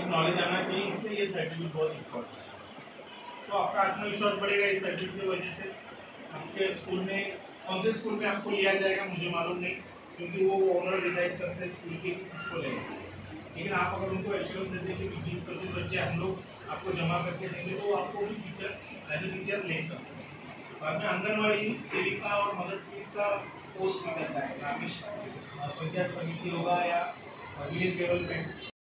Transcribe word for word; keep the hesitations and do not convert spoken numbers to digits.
Knowledge आना चाहिए, इसलिए ये सर्टिफिकेट बहुत इम्पोर्टेंट है। तो आपका आत्मविश्वास बढ़ेगा इस सर्टिफिकेट की वजह से। आपके स्कूल में कौन से स्कूल में आपको लिया जाएगा मुझे मालूम नहीं, क्योंकि वो ओनर डिसाइड करते हैं स्कूल के किसको लेंगे। लेकिन आप अगर उनको एश्योरेंस दे दें कि बीस पच्चीस बच्चे हम लोग आपको जमा करके देंगे, तो आपको भी टीचर एज ए टीचर ले सकते हैं। बाद में आंगनबाड़ी सेविका और मददनीश का पोस्ट निकलता है, ग्रामीण पंचायत समिति होगा या विलेज लेवल पे